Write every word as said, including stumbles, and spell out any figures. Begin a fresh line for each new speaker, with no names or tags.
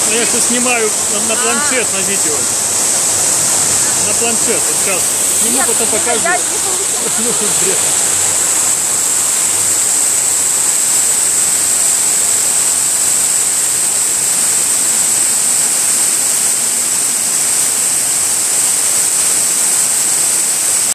Ну, я сейчас снимаю на, на планшет, на видео. На планшет. Вот сейчас сниму,
Нет,
потом покажу.
я не получила.